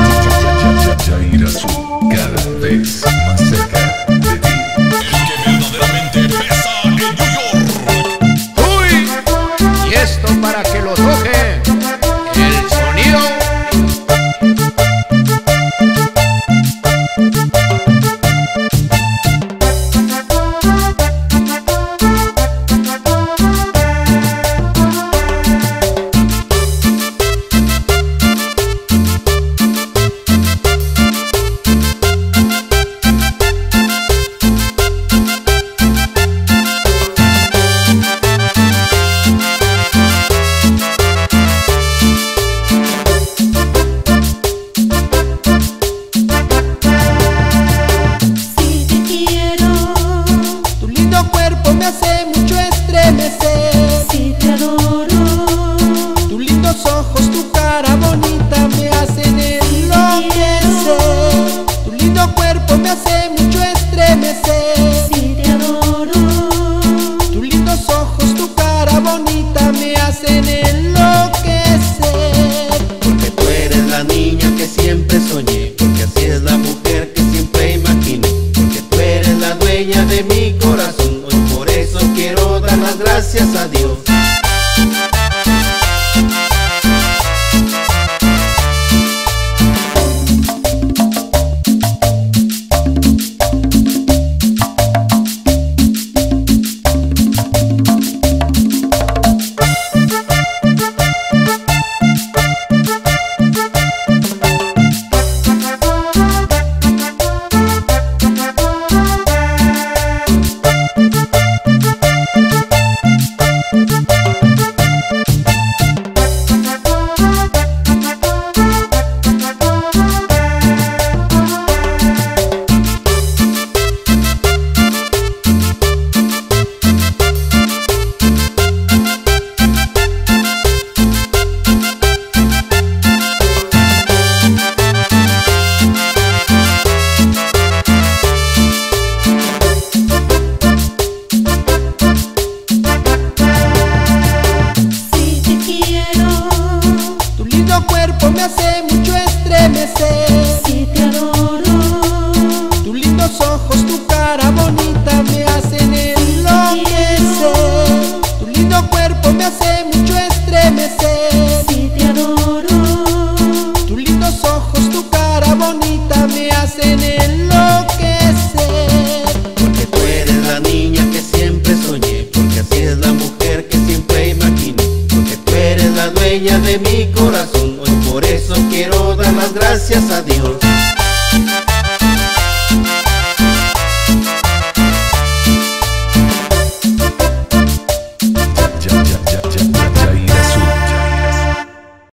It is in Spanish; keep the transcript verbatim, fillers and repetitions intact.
Yair Azul, cada vez más cerca de ti. El que verdaderamente pesa en New York. ¡Uy! Y esto para que lo toque el sonido. Me hace mucho estremecer. Si te adoro, tus lindos ojos, tu cara bonita me hacen enloquecer. Tu lindo cuerpo me hace mucho estremecer. si te adoro, Tus lindos ojos, tu cara bonita me hacen enloquecer. Porque tú eres la niña que siempre soñé, porque así es la mujer que siempre imaginé, porque tú eres la dueña de mi corazón. Por eso quiero dar las gracias a Dios. Cuerpo me hace mucho estremecer. si te adoro, Tus lindos ojos, tu cara bonita me hacen enloquecer. Tu lindo cuerpo me hace mucho estremecer. si te adoro, Tus lindos ojos, tu cara bonita me hacen enloquecer. Porque tú eres la niña que siempre soñé, porque así es la mujer que siempre imaginé, porque tú eres la dueña de mi corazón. Hoy por eso quiero dar las gracias a Dios.